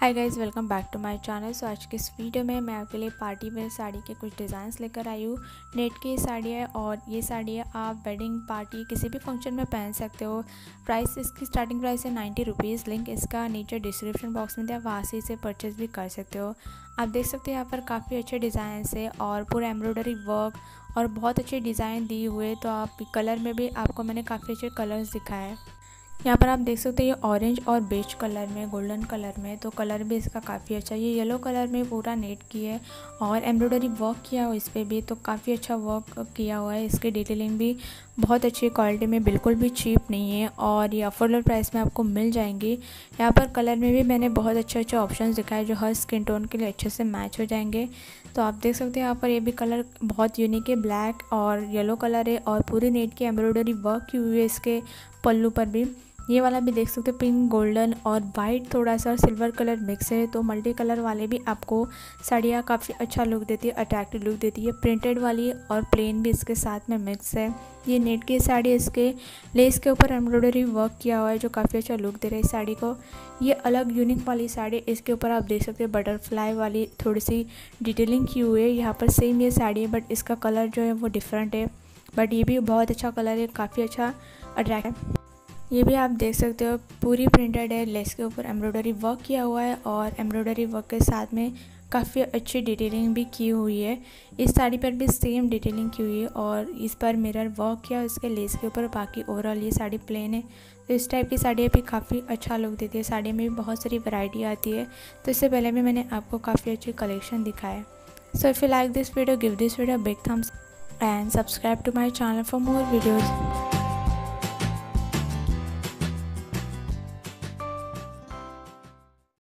Hi guys, welcome back to my channel. So आज के इस वीडियो में मैं आपके लिए पार्टी वेयर साड़ी के कुछ डिज़ाइंस लेकर आई हूँ। नेट की ये साड़ी है और ये साड़ी है आप वेडिंग पार्टी किसी भी फंक्शन में पहन सकते हो। प्राइस इसकी स्टार्टिंग प्राइस है 90 रुपीज़। लिंक इसका नीचे डिस्क्रिप्शन बॉक्स में दिया, वहाँ से इसे परचेज़ भी कर सकते हो। आप देख सकते हो यहाँ पर काफ़ी अच्छे डिज़ाइन है और पूरा एम्ब्रॉयडरी वर्क और बहुत अच्छे डिज़ाइन दिए हुए। तो आप कलर में भी आपको मैंने काफ़ी अच्छे कलर्स दिखाए हैं। यहाँ पर आप देख सकते हो ये ऑरेंज और बेज कलर में, गोल्डन कलर में, तो कलर भी इसका काफ़ी अच्छा है। ये येलो कलर में पूरा नेट की है और एम्ब्रॉयडरी वर्क किया हुआ इस पर भी, तो काफ़ी अच्छा वर्क किया हुआ है। इसकी डिटेलिंग भी बहुत अच्छी क्वालिटी में, बिल्कुल भी चीप नहीं है और ये अफोर्डेबल प्राइस में आपको मिल जाएंगी। यहाँ पर कलर में भी मैंने बहुत अच्छे ऑप्शंस दिखाए जो हर स्किन टोन के लिए अच्छे से मैच हो जाएंगे। तो आप देख सकते हैं यहाँ पर ये भी कलर बहुत यूनिक है, ब्लैक और येलो कलर है और पूरी नेट की एम्ब्रॉयडरी वर्क की हुई है इसके पल्लू पर भी। ये वाला भी देख सकते हो, पिंक, गोल्डन और वाइट थोड़ा सा सिल्वर कलर मिक्स है। तो मल्टी कलर वाले भी आपको साड़ियाँ काफ़ी अच्छा लुक देती है, अट्रैक्टिव लुक देती है। प्रिंटेड वाली और प्लेन भी इसके साथ में मिक्स है। ये नेट की साड़ी, इसके लेस के ऊपर एम्ब्रॉयडरी वर्क किया हुआ है जो काफ़ी अच्छा लुक दे रहा है इस साड़ी को। ये अलग यूनिक वाली साड़ी, इसके ऊपर आप देख सकते हो बटरफ्लाई वाली थोड़ी सी डिटेलिंग की हुई है। यहाँ पर सेम ये साड़ी है बट इसका कलर जो है वो डिफरेंट है, बट ये भी बहुत अच्छा कलर है, काफ़ी अच्छा अट्रैक्टिव। ये भी आप देख सकते हो पूरी प्रिंटेड है, लेस के ऊपर एम्ब्रॉयडरी वर्क किया हुआ है और एम्ब्रॉयडरी वर्क के साथ में काफ़ी अच्छी डिटेलिंग भी की हुई है। इस साड़ी पर भी सेम डिटेलिंग की हुई है और इस पर मिरर वर्क किया इसके लेस के ऊपर। बाकी ओवरऑल ये साड़ी प्लेन है। तो इस टाइप की साड़ियाँ भी काफ़ी अच्छा लुक देती है। साड़ी में भी बहुत सारी वैरायटी आती है। तो इससे पहले भी मैंने आपको काफ़ी अच्छी कलेक्शन दिखाया। So if you like this video, give this video big thumbs and subscribe to my channel for more videos.